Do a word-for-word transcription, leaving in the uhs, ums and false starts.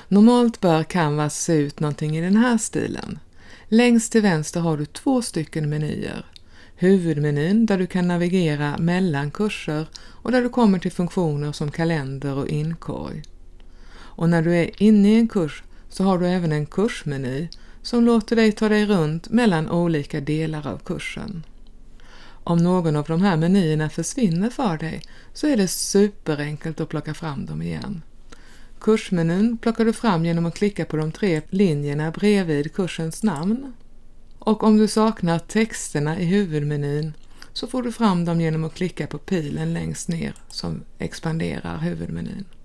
Normalt bör Canvas se ut någonting i den här stilen. Längst till vänster har du två stycken menyer. Huvudmenyn där du kan navigera mellan kurser och där du kommer till funktioner som kalender och inkorg. Och när du är inne i en kurs så har du även en kursmeny som låter dig ta dig runt mellan olika delar av kursen. Om någon av de här menyerna försvinner för dig så är det superenkelt att plocka fram dem igen. Kursmenyn plockar du fram genom att klicka på de tre linjerna bredvid kursens namn. Och om du saknar texterna i huvudmenyn så får du fram dem genom att klicka på pilen längst ner som expanderar huvudmenyn.